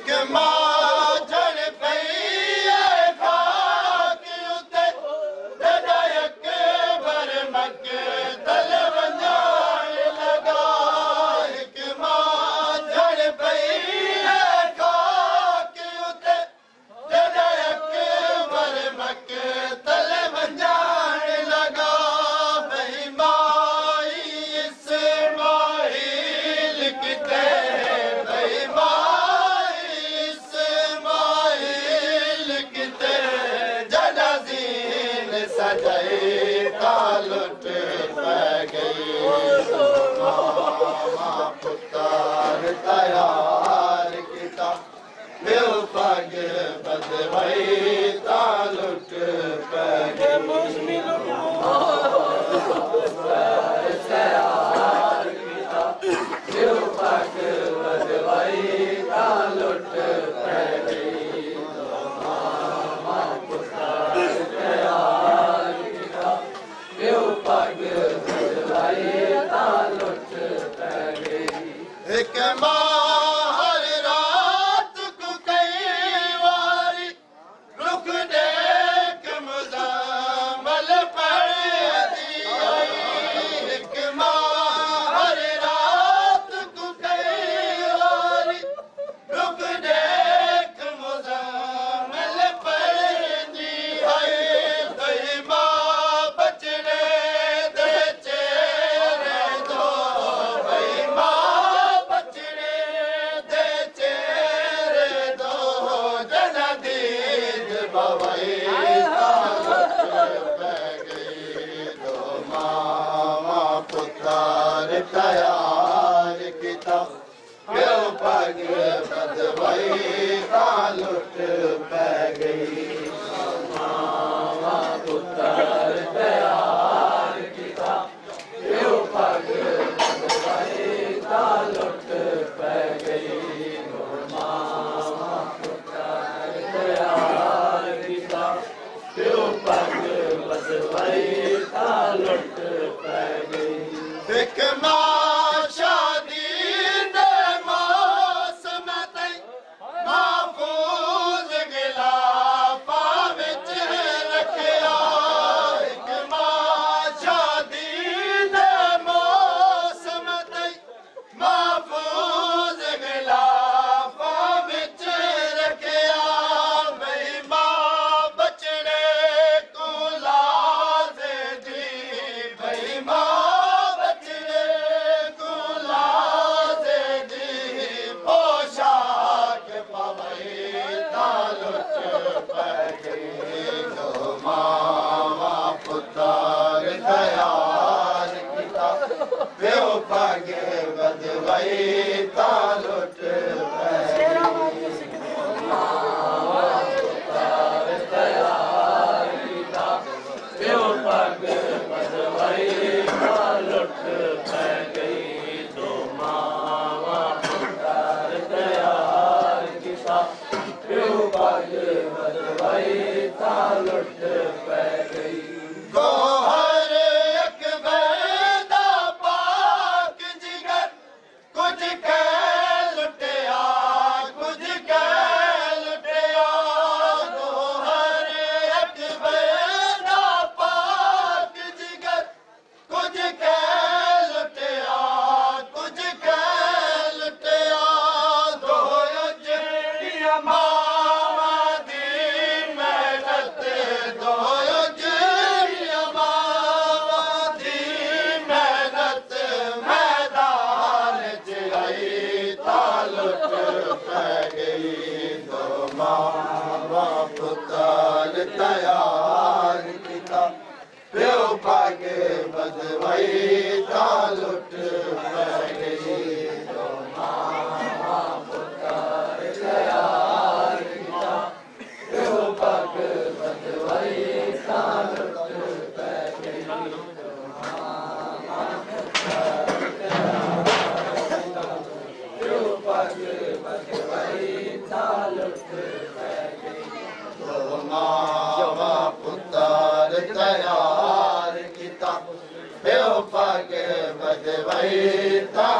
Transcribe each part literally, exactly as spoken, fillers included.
Yo pagué, but the way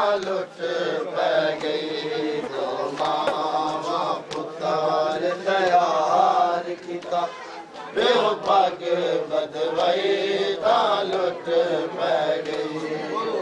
बेपग बदवई ता लुट पै गई।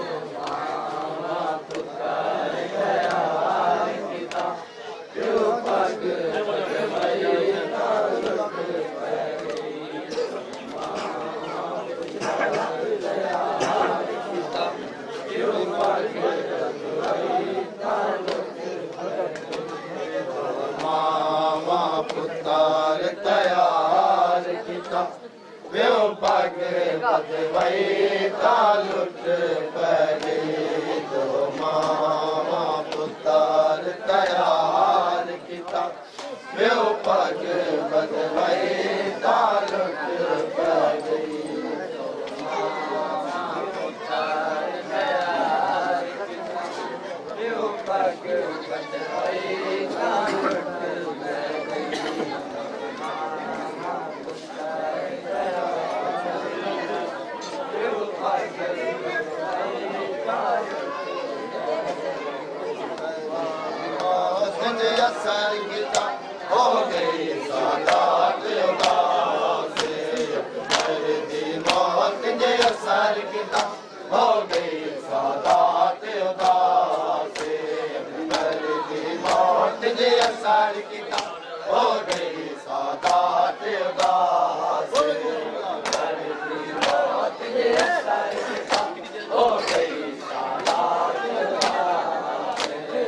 पुत्र तैयार किता बेपग बदवई ता लुट पै गई। तो मामा पुत्र तैयार किता बेपग बदवई ता लुट पै गई। बेपग बदवई ता लुट असर किता हो गई सादात उदास। अकबर दी मौत ने असर किता हो गई सादात उदास। अकबर दी मौत ने असर किता हो गई सादात उदास। अकबर दी मौत ने असर किता हो गई सादात उदास।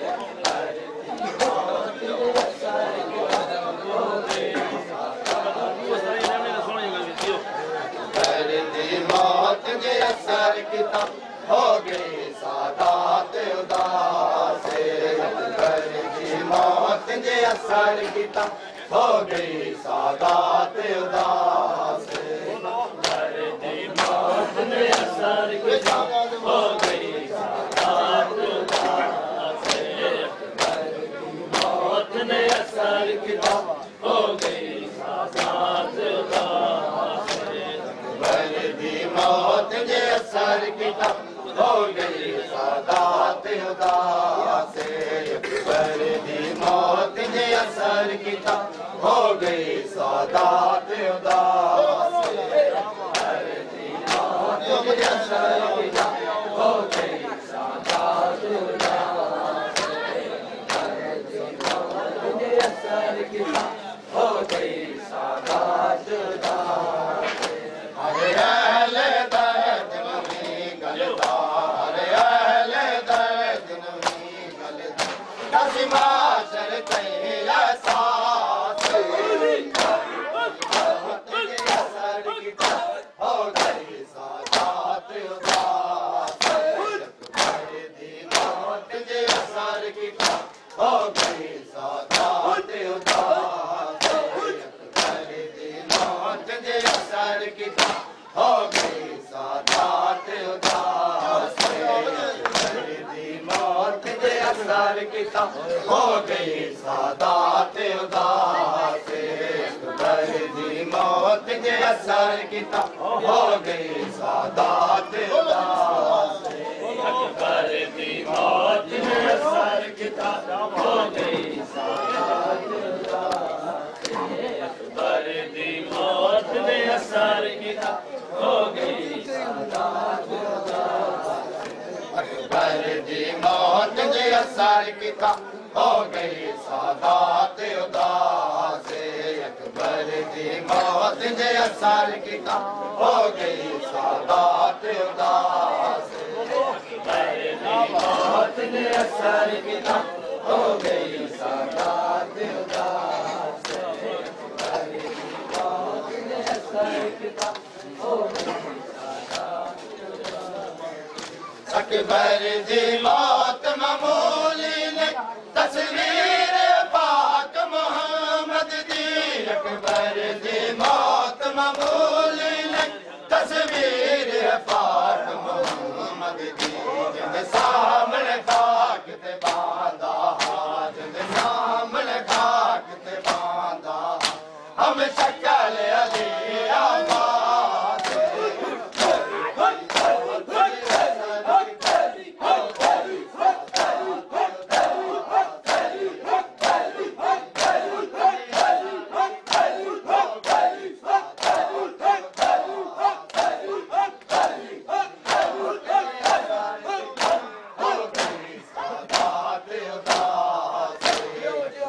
मौत ने असर किता हो गई सादात उदास। अकबर दी मौत ने असर किता हो गई सादात उदास। अकबर दी मौत ने असर किता हो गई सादात उदास। अकबर दी मौत ने असर किता हो गई सादात उदास। अकबर दी मौत ने असर किता हो गई सादात उदास। अकबर दी मौत ने असर किता हो गई सादात उदास। अकबर दी मौत ने असर किता हो गई सादात उदास। अकबर दी मौत ने असर किता हो गई सादात उदास। अरे अहले दर्द नवी गलता, अरे अहले दर्द नवी गलता, दस माशर कहीं एहसास। असर किता हो गई सादात उदास। अकबर दी मौत ने असर किता हो गई सादात उदास। अकबर दी मौत ने असर किता हो गई सादात उदास। अकबर दी मौत ने असर किता हो गई सादात उदास। अकबर दी मौत ने असर किता हो गई सादात उदास। अकबर दी मौत ने असर किता हो गई सादात उदास। अकबर दी मौत ने असर किता हो गई सादात उदास। अकबर दी मौत ने असर किता हो गई सादात उदास। अकबर दी मौत ने असर किता हो गई सादात उदास। अकबर दी मौत ने असर किता हो गई सादात उदास। अकबर दी मौत ने असर किता हो गई सादात उदास। अकबर दी मौत मामूली ने तस्वीर पाक मोहम्मद दी। अकबर दी मौत मामूली ने तस्वीर पाक मोहम्मद दी। जिंद सामने खाक ते बांधा, जिंद सामने खाक ते बांधा, हम शक्ल अली आबाद।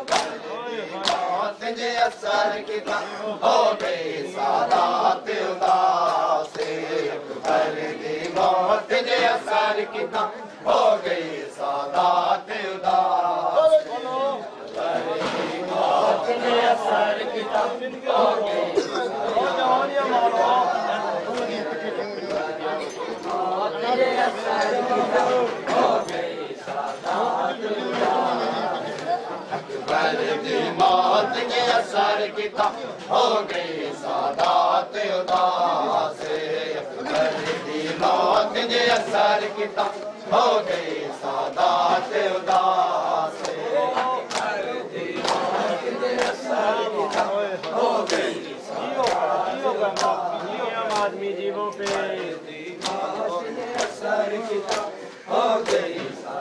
मौत जे असर किता हो गई सादात उदास अकबर दी मौत जे असर किता हो गई सादात उदास मौत जे असर किता हो गई अकबर दी मौत के असर किता हो गई सादात उदास अकबर दी मौत के असर किता हो गई सादात उदास अकबर दी मौत के असर किता हो गई आदमी जीवों पे असर किता हो गई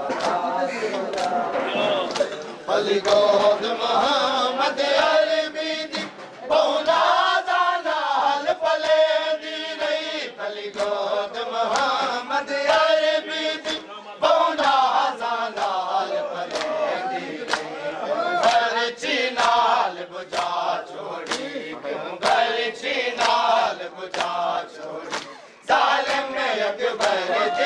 अली गोद मोहम्मद अरबी दी पौलादा नाल पले दी रही अली गोद मोहम्मद अरबी दी पौलादा नाल पले दी रही घर नाल बुझा छोड़ी घर नाल बुझा छोड़ी जालिम में अकबर दी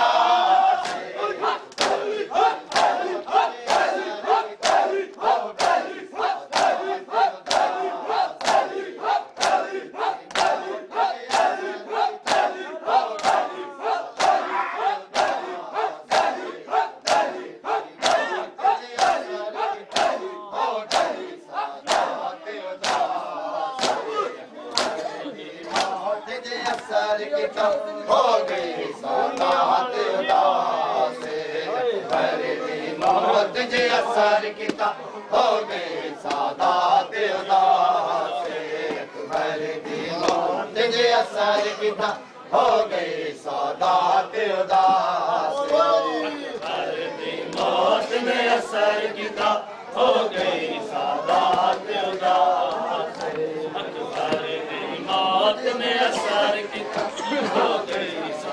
हो गई सादात उदास अकबर दी मौत जे असर किता हो गई सादात उदास अकबर दी मौत जे असर किता हो गई सादात उदास अकबर दी मौत जे असर किता हो गई सादात उदास अकबर दी मौत ने असर किता हो गई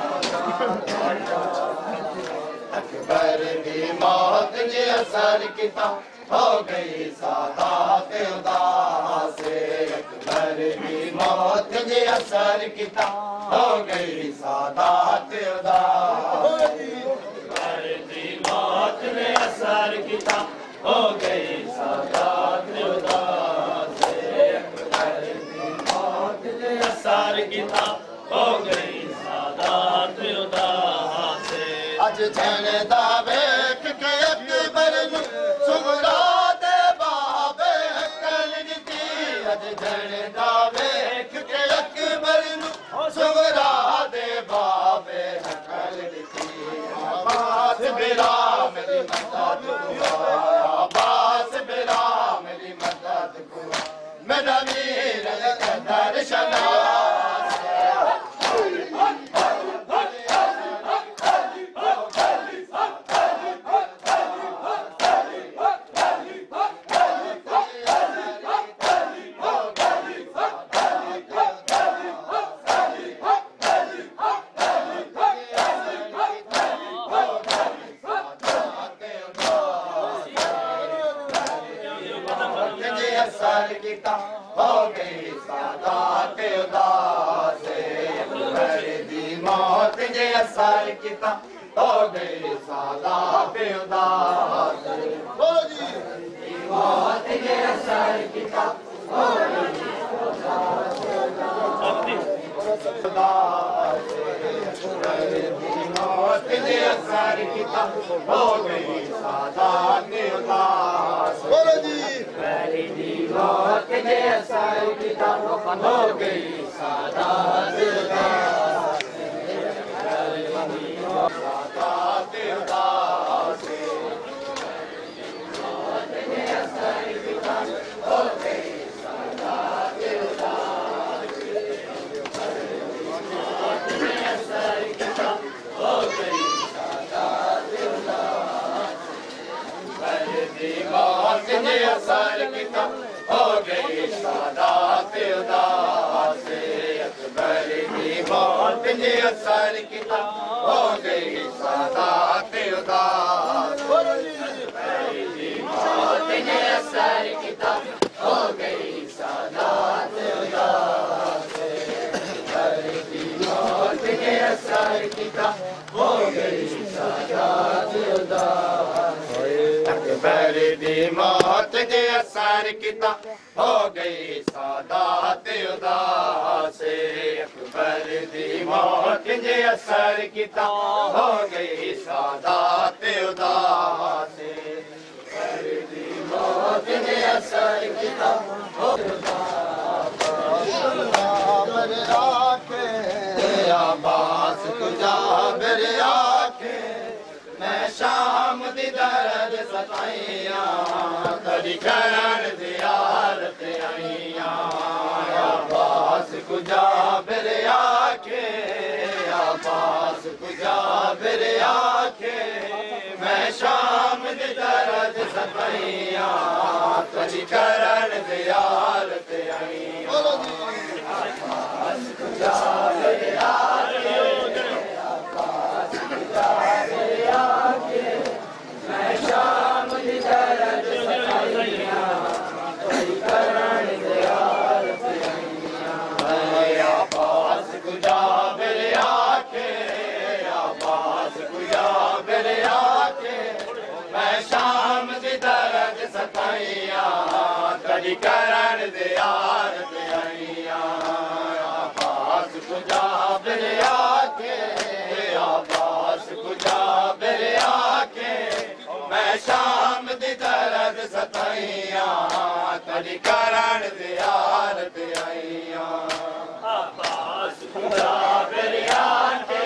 अकबर दी मौत ने असर किता हो गई सादात उदास अकबर दी मौत ने असर किता हो गई सादात उदास अकबर दी मौत ने असर किता हो गई सादात उदास अकबर दी मौत ने असर किता हो गई सादात उदास अज जन दा वेख के अकबर नु सुगरा दे बाबे अकल दी अज जन दा वेख के अकबर नु सुगरा दे बाबे अकल दी अब्बास बिरा मेरी मदद दुआ अब्बास बिरा मेरी मदद दुआ मेरा वीर कदर शना हो गई सादात उदास अकबर दी मौत जे असर किता हो गई सादात उदास मौत जे असर किता हो गई सादात उदास अकबर दी मौत जे असर किता हो गई सादात उदास मौत ने असर किता हो गई सादात उदास सादात उदास मौत ने असर किता हो गई सादात उदास मौत ने असर किता हो गई सादात उदास मौत ने असर किता हो गई सादात उदास अकबर दी मौत ने असर किता हो गई सादात उदास अकबर दी मौत ने असर असर किता हो गई सादात उदास अकबर दी मौत ने असर किता हो गई सादात उदास अकबर दी मौत ने असर किता हो मेरे आखे आबास तुझा मेरे आखे मैं शाम दी दर्द सताइया तड़ी करण ज़ियारत आइया आबास कुजा मेरे आखे आबास कुजा मेरे आखे मैं शाम दी दर्द सताइया तड़ी करण ज़ियारत आइया आबास कुजा मेरे आखे आबास कुजा मेरे आखे मैं शाम दी दर्द सताइया तड़ी करण ज़ियारत आइया आबास कुजा मेरे आखे आबास कुजा मेरे आखे मैं शाम दी दर्द सताइया तड़ी करण ज़ियारत आइया आबास कुजा मेरे आखे आबास कुजा मेरे आखे मैं शाम दी दर्द सताइया तड़ी करण ज़ियारत आइया आबास कुजा मेरे आखे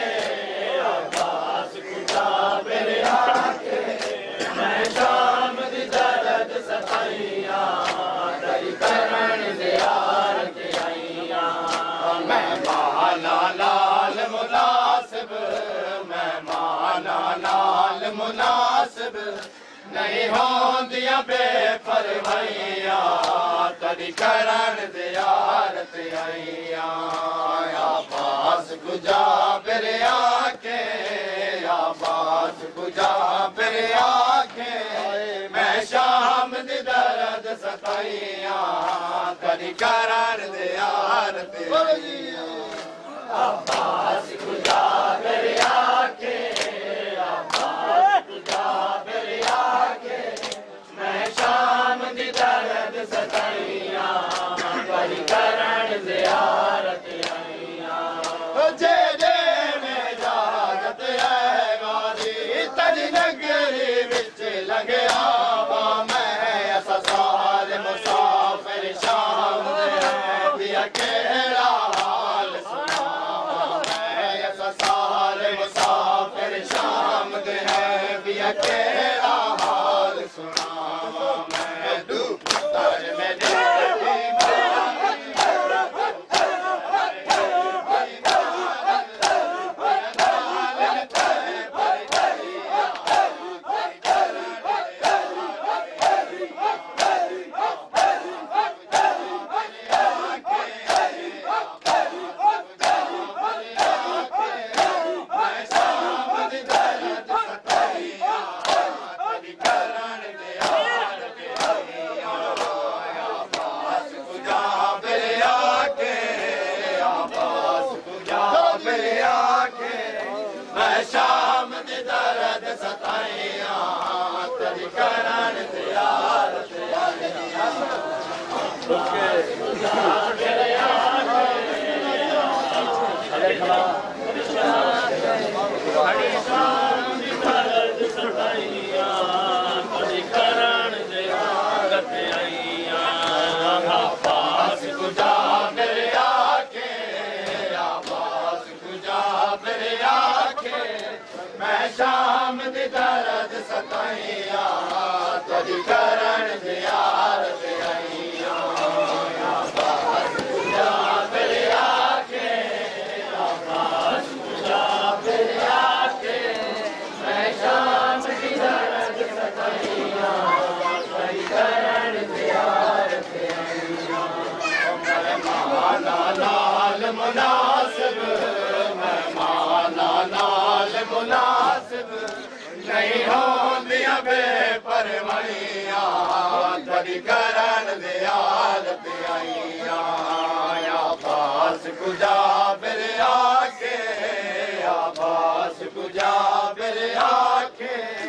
आबास कुजा मेरे आखे मैं शाम दी दर्द सताइया तड़ी करण ज़ियारत आइया मैं माना लाल मुनासिब मैं माना लाल मुनासिब नहीं होंदियां बेपरवाहियां तड़ी करण ज़ियारत आइया आबास कुजा मेरे आखे आबास कुजा मेरे आखे मैं शाम दी दर्द सताइया तड़ी करण ज़ियारत आइया आबास कुजा मेरे आखे आबास कुजा मेरे आखे मैं शाम दी दर्द सताइया तड़ी करण ज़ियारत आइया जेड़े में जागत है गादी तड़ी नगरी विच लंघिया मैं असा सारे मुसाफिर शाम दे भी अकेला हाल सारे मुसाफिर शाम दे हैं भी अकेला हाल सुना मैं डूबतर में शाम दी दर्द सताइया तड़ी करण ज़ियारत आइया शाम दी दर्द सताइया तड़ी करण ज़ियारत आइया आबास कुजा मेरे आखे आबास कुजा मेरे आखे मैं शाम दी दर्द सताइया तड़ी करण ज़ियारत आइया आबास कुजा मेरे आखे आबास कुजा मेरे आखे मैं शाम दी दर्द सताइया तड़ी करण ज़ियारत आइया मैं माना लाल मुनासिब मैं माना लाल मुनासिब नहीं होंदियां बेपरवाहियां तड़ी करण ज़ियारत आइया आबास कुजा मेरे आखे आबास कुजा मेरे आखे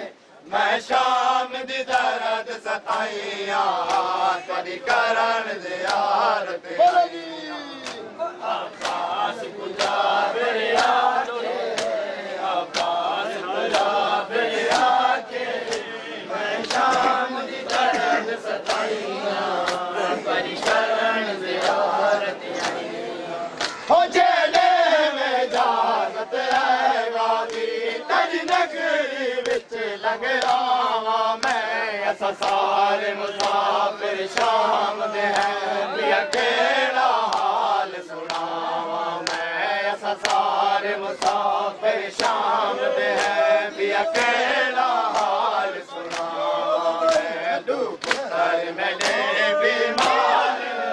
मैं शाम दी दर्द सताइया तेरी करण ज़ियारत आईया अब्बास गुलाब याद अब्बास गुलाब याद मैं शाम दी दर्द सताइया तेरी करण ज़ियारत आईया हो जेले में इजाज़त है गाजी तेरी नगरी विच लंघ आवा मैं असा सारे मुसाफिर शाम दे हैं पिया केड़ा हाल सुनावा मैं असा सारे मुसाफिर शाम दे हैं पिया केड़ा हाल सुनावा मैं दुख सर मेरे बीमार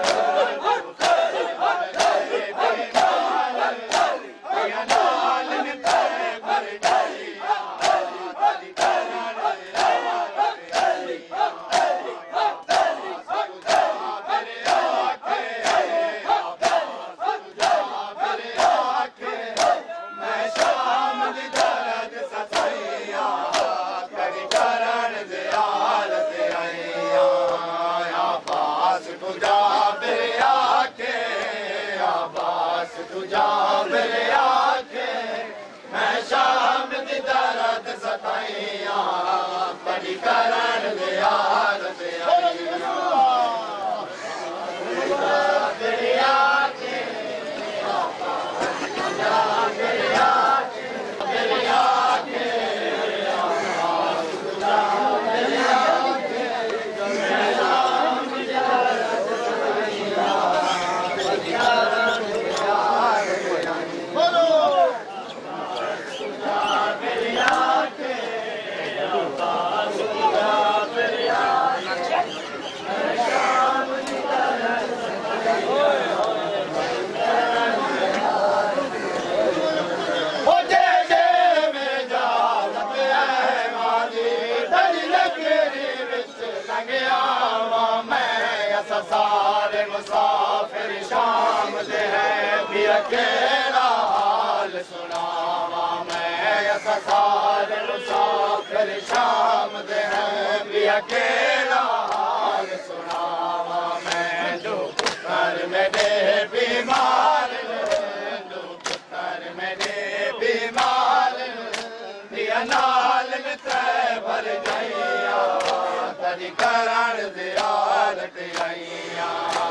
सारे मुसाफिर शाम दे हैं पिया केड़ा हाल सुनावा मैं असा सारे मुसाफिर शाम दे हैं पिया केड़ा हाल सुनावा मैं दुख कर मेरे बीमार दुख कर मेरे बीमार पिया नाल में तय भर जाइया तेरी करण ज़ियारत आईया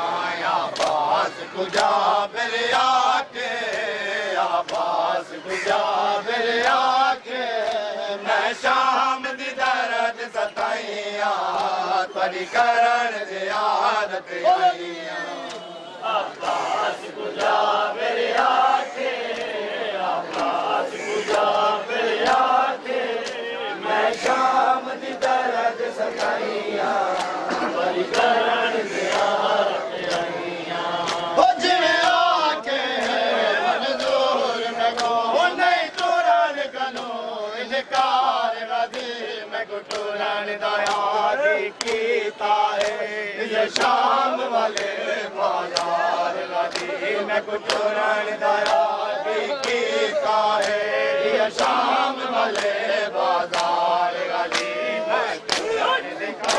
आबास तुझा मेरे आके आबास तुझा मेरे आके मैं शाम दी दर्द सताइया तेरी करण ज़ियारत आईया आबास तुझा मेरे आके आबास तुझा मेरे आके मैं शाम दी दर्द सताइया तेरी करण ज़ियारत आईया हो जिवें आके मंजूर मैं को नहीं तुरन कनो इनकार रदी मैं को तुरन दयादी कीता है ये शाम वाले बाजार रदी मैं को तुरन दयादी कीता है ये शाम वाले बाजार रदी मैं तुरन दिखा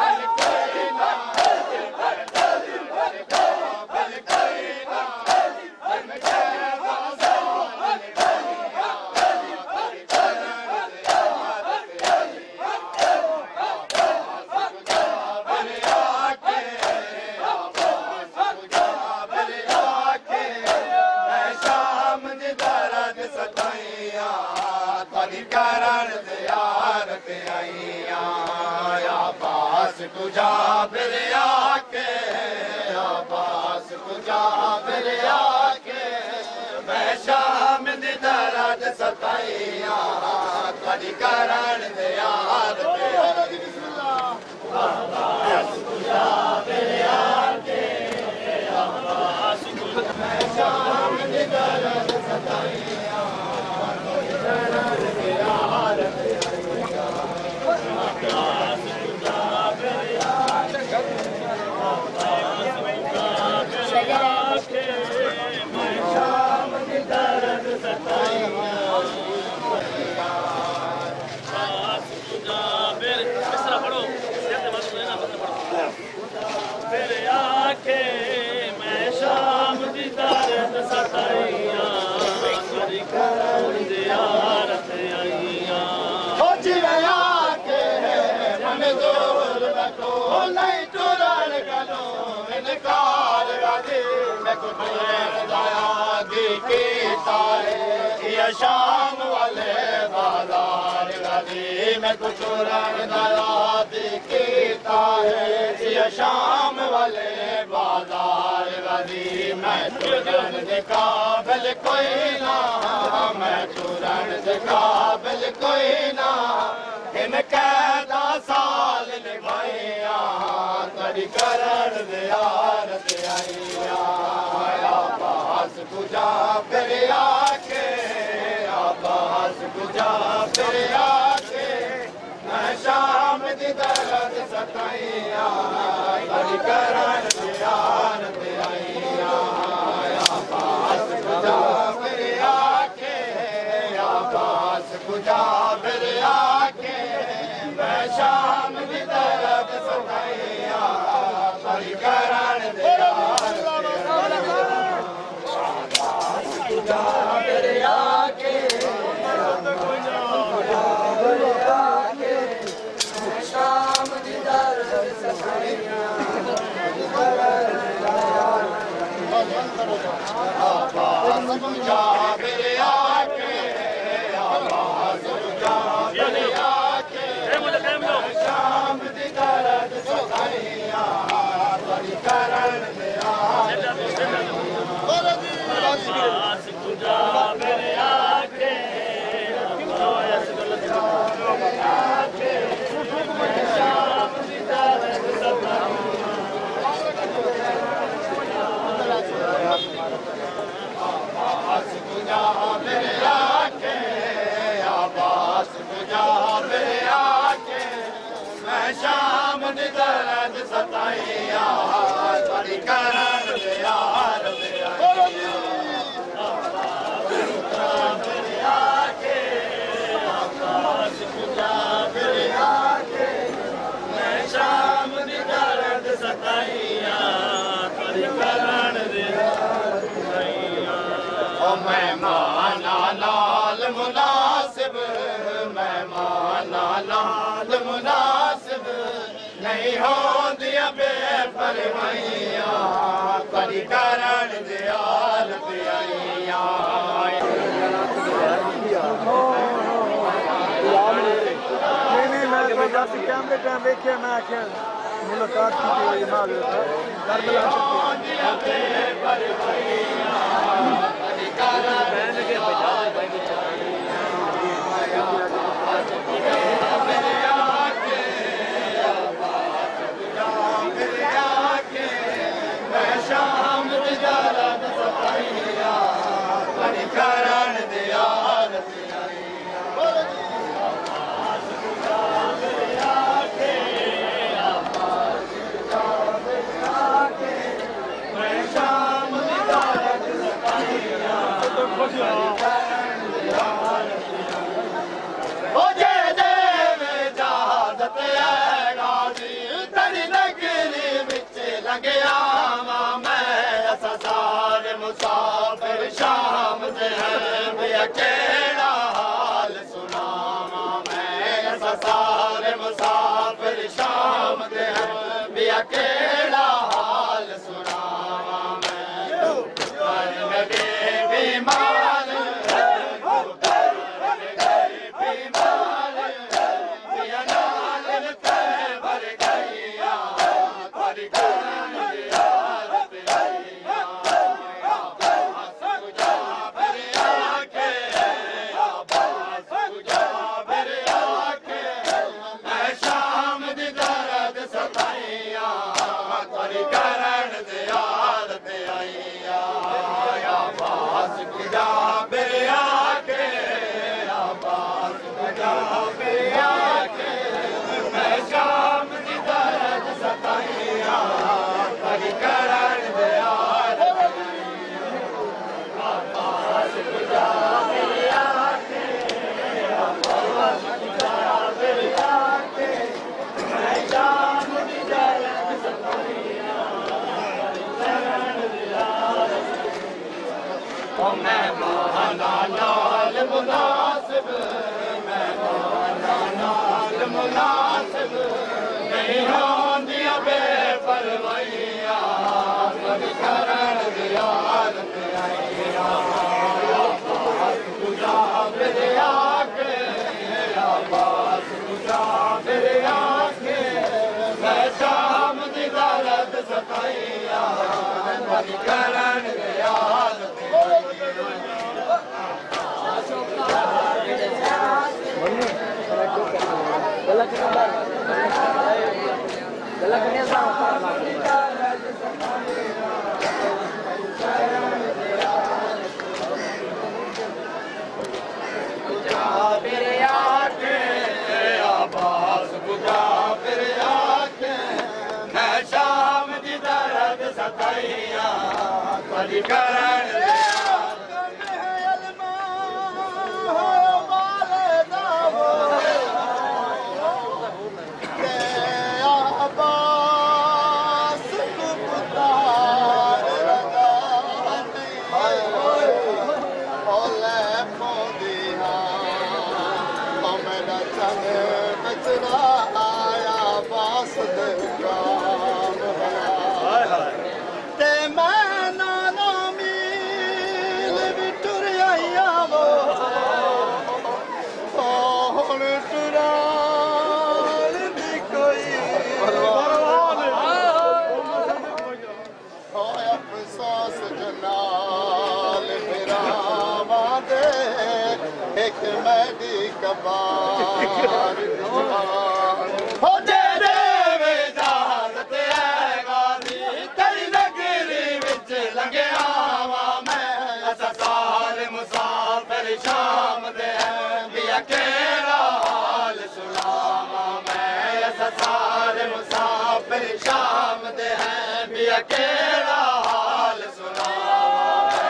करण ज़ियारत आईया आबास तुझा फिर आके आबास तुझा फिर आके मैं शाम दी दर्द सताइया तेरी करण ज़ियारत आबास तुझा फिर आके आबास मैं शाम दी दर्द सताइया खुदा कीता है या शाम वाले बाजार गली में कुछ रण याद कीता है या शाम वाले बाजार गली में चुरण के काबिल कोई ना मैं चुरण के काबिल कोई ना इन कैदा साल निभाइया करी करण दियारत आइया आबास गुजा फिर आके आबास गुजा फिर आके मैं शाम दी दर्द सताइया करी करण दियारत आइया आबास गुजा फिर आके आबास गुजा फिर आके मैं शाम की तरफ सताइया करी करण शाम की तरफ सताइया आवाज गुजा मेरे आके आवाज गुजा मेरे आके शाम दी दर्द सताइया करी करण आवाज गुजा मेरे आके शाम दी दर्द सताइया आवाज गुजा मेरे आके आवाज गुजा मेरे आके मैं शाम दी दर्द सताइया करी करण यार मेरे आके आवाज गुजा मेरे आके मैं शाम दी दर्द सताइया करी करण मेहमाना लाल मुनासिब मेहमाना लाल मुनासिब नहीं होंदिया बेपरवाइया करी करण दियाल दियाइया नहीं नहीं मैं तो जब कैमरे टाइम देखिए मैं आख्या मुलाकात की थी माल करबला शाम दी दर्द सताइया करी करण दियार शाम दी दर्द सताइया ओ जय देव इजाजत है गाजी तेरी नगरी विच लग्या सारे मुसाफिर शाम से हैं भी अकेला हाल सुनावा मैं सारे मुसाफिर शाम से हैं भी अकेला हाल सुनावा मैं बीमार बीमार भर गैया मुनासिब मुनासिब नहीं होंदिया बेपरवाइया करी करण दियार सताइयां कभी करण याद कभी करण शाम दे भी अकेला हाल सुनावा मैं ऐसा सारे मुसाफिर शाम दे हैं भी अकेला हाल सुनावा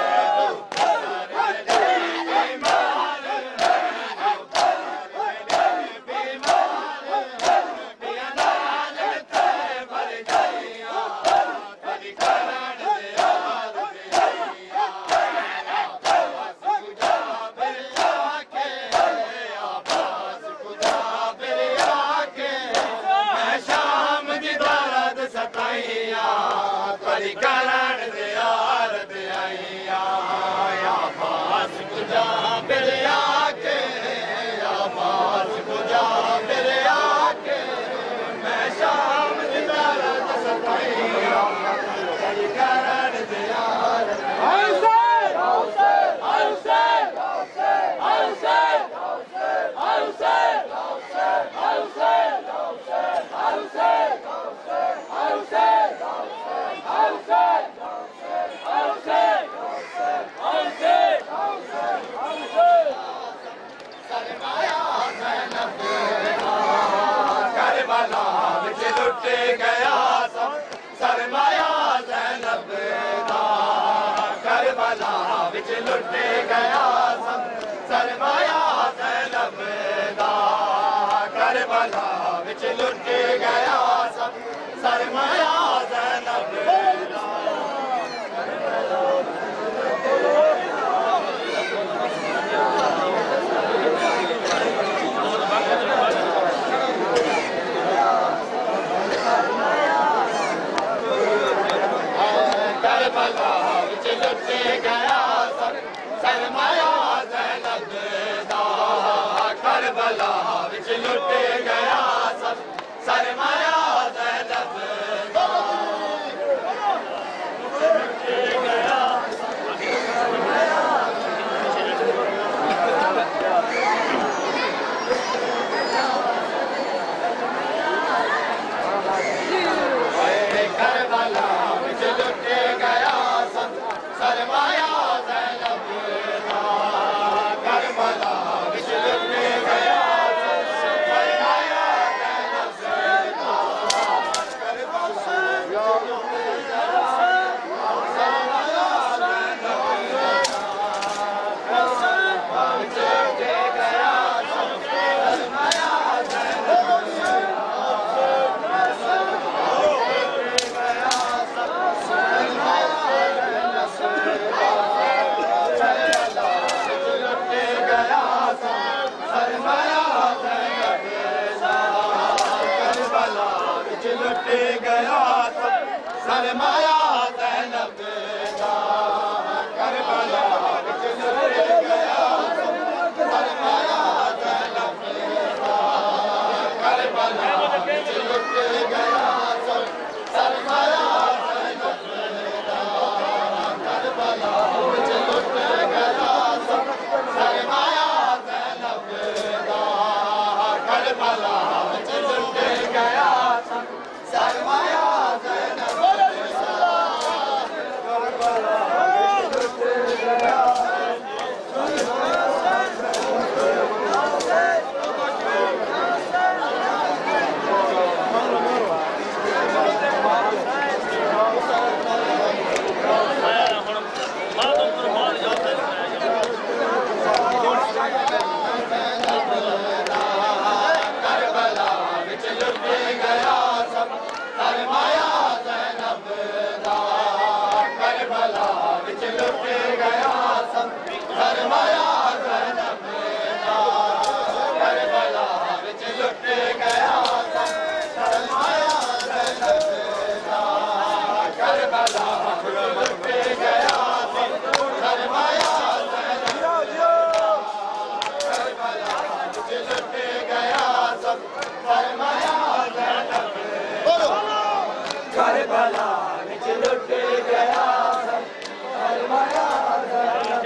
लुट गया सब सरमाया ज़ैनब दा करबला विच लुट गया सब सरमाया ज़ैनब दा करबला लुट गया सब सरमाया ज़ैनब दा करबला विच लुट गया सब सरमाया ज़ैनब बोलो करबला विच लुट गया सब सरमाया ज़ैनब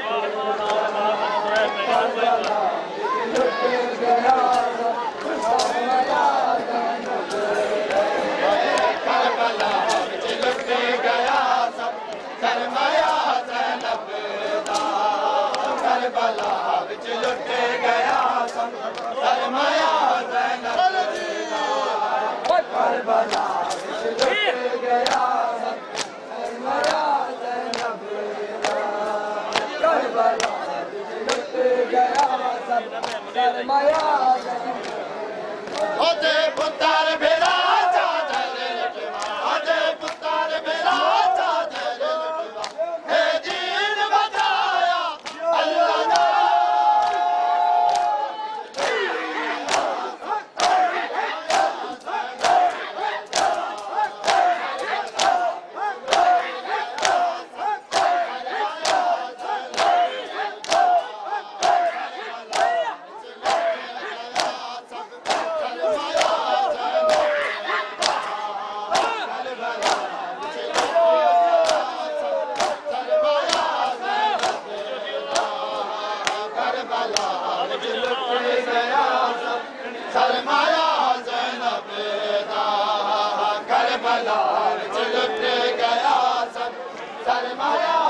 करबला विच लुट गया सब सरमाया ज़ैनब करबला विच लुट गया सब सरमाया ज़ैनब दा करबला विच लुट गया सब सरमाया ज़ैनब दा करबला विच लुट गया सब सरमाया ज़ैनब दा करबला विच लुट गया सब सरमाया ज़ैनब ओते पुत्र भेरा चादर लटवा ओते पुत्र भेरा चादर लटवा हे दीन बचाया अल्लाह दा सरमाया ज़ैनब दा करबला विच लुट गया सब सरमाया